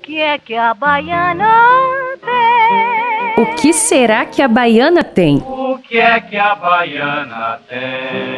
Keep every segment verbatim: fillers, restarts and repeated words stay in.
que é que a baiana tem? O que será que a baiana tem? O que é que a baiana tem?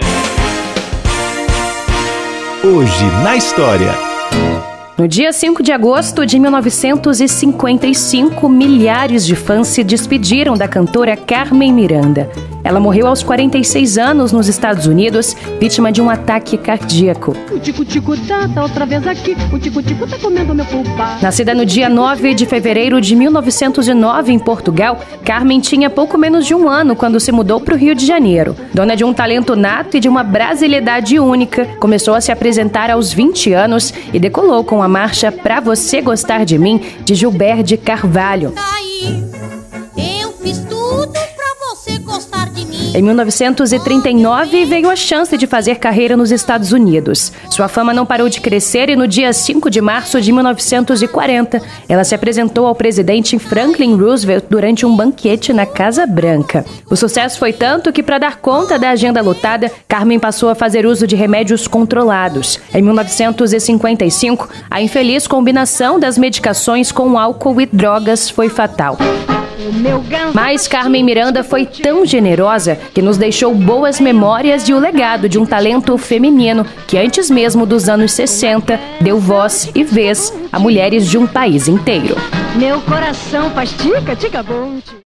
Hoje na história. No dia cinco de agosto de mil novecentos e cinquenta e cinco, milhares de fãs se despediram da cantora Carmen Miranda. Ela morreu aos quarenta e seis anos nos Estados Unidos, vítima de um ataque cardíaco. O tico-tico tá, tá outra vez aqui. O tico-tico tá comendo meu fubá. Nascida no dia nove de fevereiro de mil novecentos e nove em Portugal, Carmen tinha pouco menos de um ano quando se mudou para o Rio de Janeiro. Dona de um talento nato e de uma brasilidade única, começou a se apresentar aos vinte anos e decolou com a marcha Pra Você Gostar de Mim, de Gilberto de Carvalho. Eu fiz tudo pra você gostar de mim. Em mil novecentos e trinta e nove, veio a chance de fazer carreira nos Estados Unidos. Sua fama não parou de crescer e no dia cinco de março de mil novecentos e quarenta, ela se apresentou ao presidente Franklin Roosevelt durante um banquete na Casa Branca. O sucesso foi tanto que, para dar conta da agenda lotada, Carmen passou a fazer uso de remédios controlados. Em mil novecentos e cinquenta e cinco, a infeliz combinação das medicações com álcool e drogas foi fatal. Mas Carmen Miranda foi tão generosa que nos deixou boas memórias e o legado de um talento feminino que, antes mesmo dos anos sessenta, deu voz e vez a mulheres de um país inteiro. Meu coração faz tica, tica bom.